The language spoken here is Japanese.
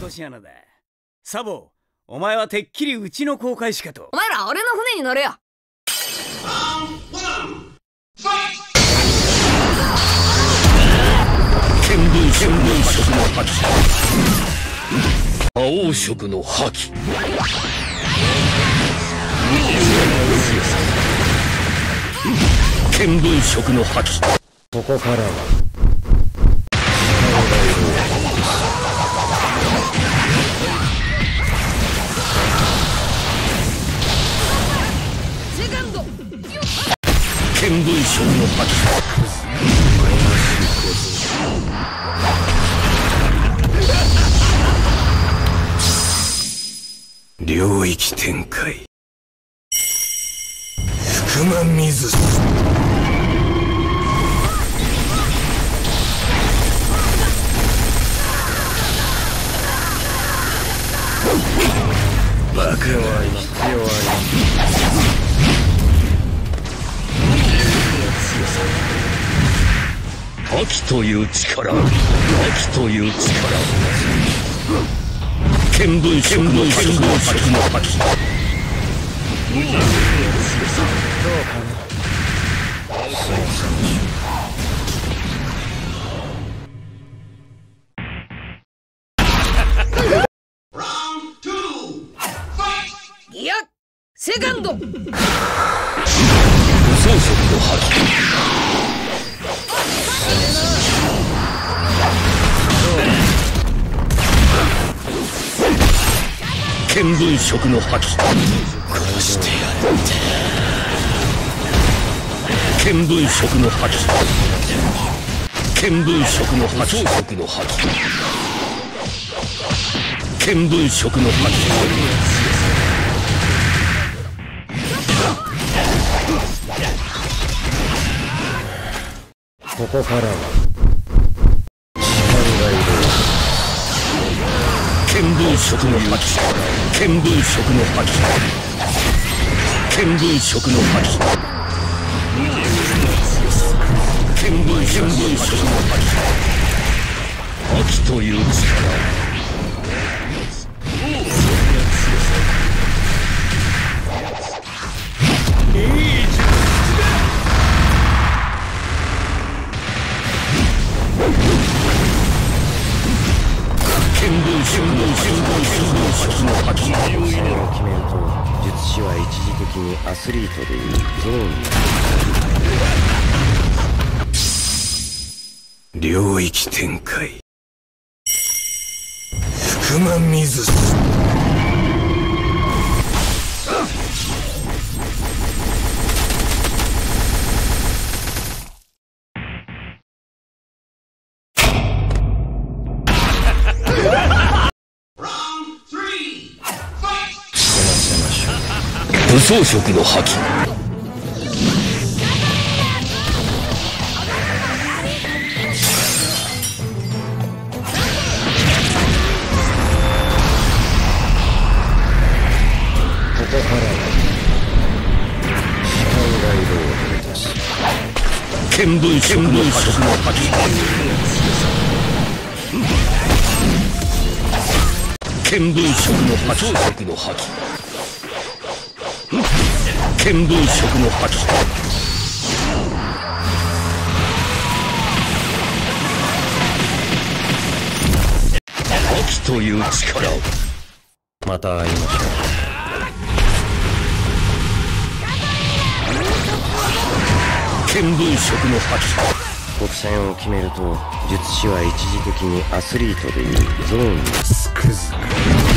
落とし穴だ。サボ、お前はてっきりうちの航海士かと。 お前ら俺の船に乗れよ。 見聞色の覇気、魔王色の覇気、見聞色の覇気。 ここからはセカンド。 見聞色の覇気。 領域展開。福間水素。バカは必要あり。覇気という力、覇気という力。見聞色の覇気。 いや、セカンド。 武装色の覇気。見聞色の覇気。 殺してやる。 見聞色の覇気。見聞色の覇気。色の覇気。見聞色の覇気。 ここからは見聞色の覇気。見聞色の覇気。見聞色の覇気。見聞色の覇気。覇気という力。 決めると、術師は一時的にアスリートでいうゾーンに。領域展開。福間水素。 武装色の覇気。 ここからは視界が色を出たし。 見聞色の覇気。見聞色の覇気。色の覇気。見聞色の覇気。覇気という力。 また会いましょう。 見聞色の覇気。 国戦を決めると、術師は一時的にアスリートでいうゾーンに。つくづく